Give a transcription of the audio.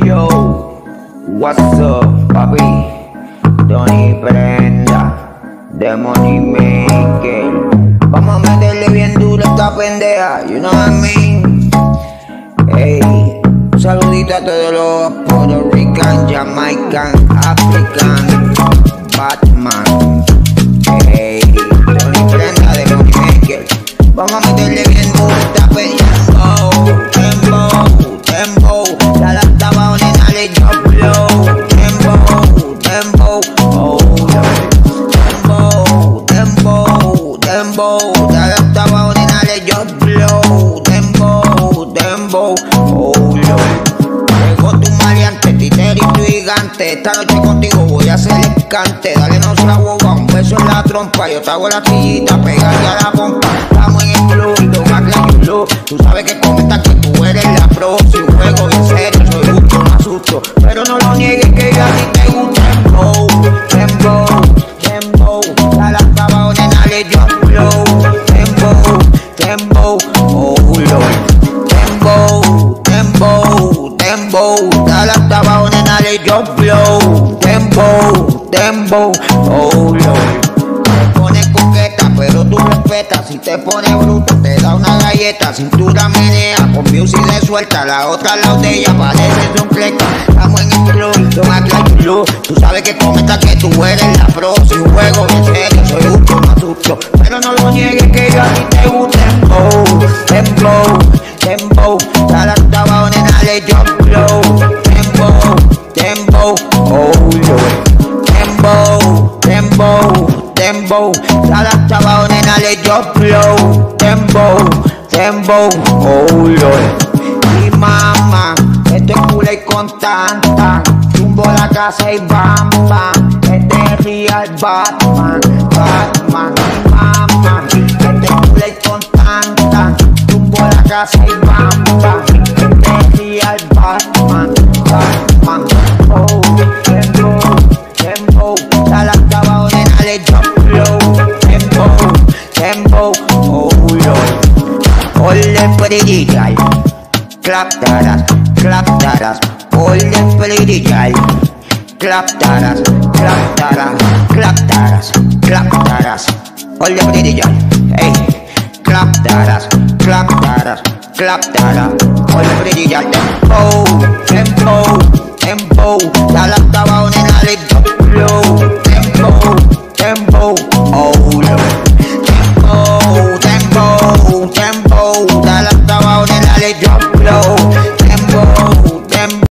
Yo, what's up, papi? Tony Prenda, Dembow maker. Vamos a meterle bien duro a esta pendeja, you know what I mean? Hey, un saludito a todos los Puerto Rican, Jamaican, African, Batman. Hey, Tony Prenda, Dembow maker. Vamos a meterle bien duro a esta pendeja. Dembow, ya la estaba nena le yo blow. Dembow, oh Lord. Dembow, ya la estaba nena le yo blow. Dembow, oh Lord. Llegó tu maleante, titero y tu gigante. Esta noche contigo voy a hacer el cante. Dale no sea boba, un beso en la trompa. Yo te hago la trillita, pegarle a la pompa. Estamos en el club, don't act like you look. Tú sabes que comentas que tú eres la pro. Si juego en serio, soy justo, no asusto. Pero no lo niegues que a ti te gusta. Dembow, ya la acabado nena le yo blow. Dembow, oh Lord. Dembow, ya la acabado nena le yo blow. Dembow, oh Lord. Te pones coqueta, pero tú respetas. Si te pones bruto, te da una galleta. Cintura menea, con music de suelta. La otra al lado de ella parece un fleca. Estamos en el club, don't act like you look. Tú sabes que comentas que tú eres la pro. Si juego en serio, soy justo, no asusto. Pero no lo niegues que yo a ti te gusta. Dembow, ya la estaba nena le yo blow. Dembow, oh Lord. Dembow, ya la estaba nena le yo blow. Dembow, oh Lord. Mi mamá, esto es cool y con tanta. Tumbo la casa y bam. Este es real Batman. Mi mamá, esto es cool y con tanta. Tumbo la casa y bam. Este es real Batman. Oh, Dembow, ya la acabado nena le yo blow. Dembow, oh Lord. All the pretty girl, clap taras. All the pretty girl, clap taras. All the pretty girl, hey, clap taras. All the pretty girl,